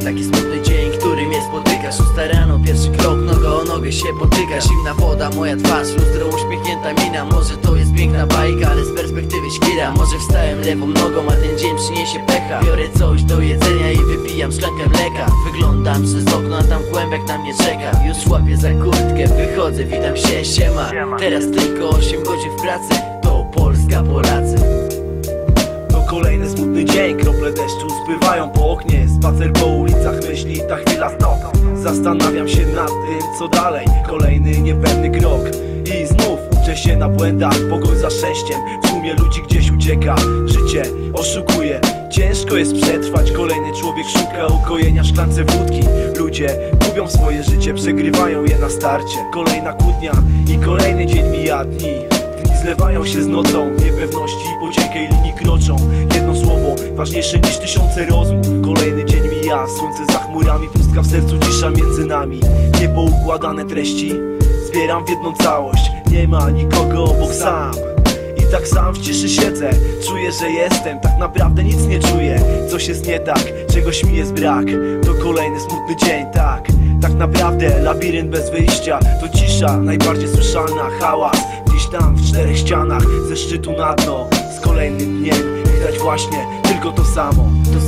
taki smutny dzień, który mnie spotyka. 6 rano, pierwszy krok, noga o nogę się potyka. Zimna woda, moja twarz, lustro, uśmiechnięta mina. Może to jest piękna bajka, ale z perspektywy świra. Może wstałem lewą nogą, a ten dzień przyniesie pecha. Biorę coś do jedzenia i wypijam szklankę mleka. Wyglądam przez okno, a tam kłębek na mnie czeka. Już łapię za kurtkę, wychodzę, witam się, siema. Teraz tylko 8 godzin w pracy, to Polska, Polacy. Kolejny smutny dzień, krople deszczu spływają po oknie. Spacer po ulicach, myśli, ta chwila stop. Zastanawiam się nad tym, co dalej. Kolejny niepewny krok i znów uczę się na błędach. Pogoń za szczęściem, w sumie ludzi gdzieś ucieka. Życie oszukuje, ciężko jest przetrwać. Kolejny człowiek szuka ukojenia w szklance wódki. Ludzie gubią swoje życie, przegrywają je na starcie. Kolejna kłótnia i kolejny dzień mija, dni zlewają się z nocą, niepewności po cienkiej linii kroczą. Jedno słowo ważniejsze niż tysiące rozmów. Kolejny dzień mija, słońce za chmurami, pustka w sercu, cisza między nami. Niepoukładane treści zbieram w jedną całość. Nie ma nikogo obok, sam i tak sam w ciszy siedzę. Czuję, że jestem, tak naprawdę nic nie czuję. Coś jest nie tak, czegoś mi jest brak. To kolejny smutny dzień, tak naprawdę labirynt bez wyjścia. To cisza, najbardziej słyszalna, hałas gdzieś tam w 4 ścianach, ze szczytu na dno. Z kolejnym dniem widać właśnie tylko to samo.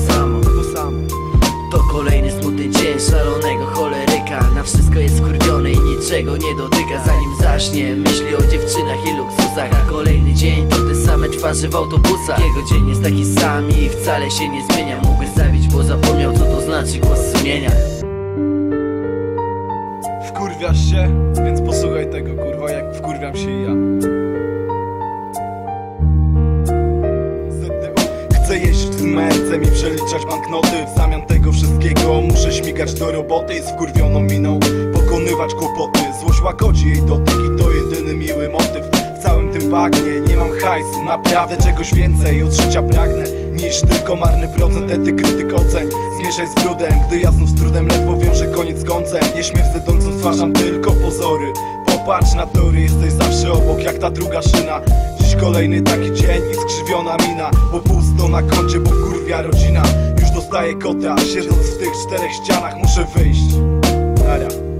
To kolejny smutny dzień szalonego choleryka. Na wszystko jest skurwiony i niczego nie dotyka. Zanim zaśnie, myśli o dziewczynach i luksusach. A kolejny dzień to te same twarze w autobusach. Jego dzień jest taki sam i wcale się nie zmienia. Mógłby zabić, bo zapomniał, co to znaczy głos sumienia. Wkurwiasz się? Więc posłuchaj tego, kurwa, jak wkurwiam się i ja. Chcę jeździć z mercem i przeliczać banknoty. W zamian tego wszystkiego muszę śmigać do roboty i z wkurwioną miną pokonywać kłopoty. Złość łagodzi jej dotyk i to jedyny miły motyw. W całym tym bagnie nie mam hajsu, naprawdę czegoś więcej od życia pragnę niż tylko marny procent. Ety krytyk oceń, zmieszaj z brudem, gdy ja znów z trudem ledwo wiążę koniec z końcem. Nie śmierć zdącą, stwarzam tylko pozory. Popatrz na tory, jesteś zawsze obok jak ta druga szyna. Dziś kolejny taki dzień i skrzywiona mina, bo pusto na koncie, bo kurwia rodzina. Już dostaję kota, siedząc w tych 4 ścianach muszę wyjść. Nara.